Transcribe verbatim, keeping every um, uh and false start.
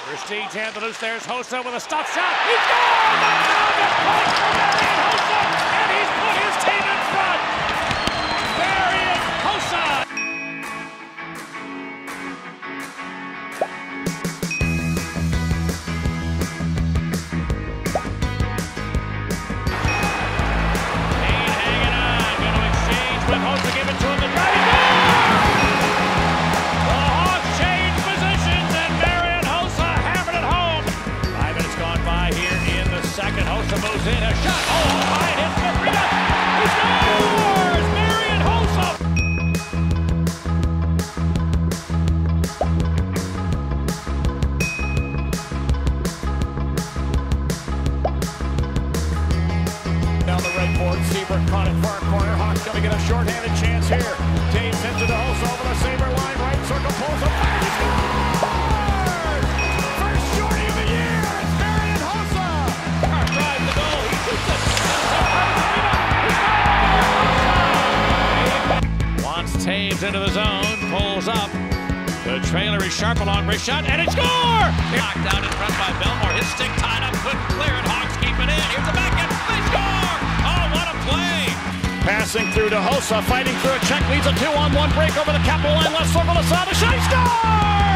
Prestige hand the loose. There's Hossa with a stop shot. He's gone! Another point for Marian Hossa, and he's put his team in front. Marian Hossa. Kane hanging on, going to exchange with Hossa, give it to him. The drive. The Hawks change positions, and Marian Hossa hammered it home. Five minutes gone by here in the second. Hossa moves in, a shot. Oh, high hit for Frida. He scores! Marian Hossa. Down the right board, Seabrook caught it far corner. Hawks going to get a shorthanded chance here. James sends it to Hossa over the Sabre line. Right circle, pulls up. He scores! First shorty of the year. It's Marian Hossa. Drive the goal. He shoots it. Wants Taves into the zone. Pulls up. The trailer is sharp along wrist shot, and it's score! Knocked down in front by Belmore. His stick tied up, couldn't clear it. Hawks keep it in. Here's the backhand. They score! Oh, what a play! Passing through to Hossa, fighting through a check, leads a two-on-one break over the capital line. Left circle to Sada. Shot, he scores!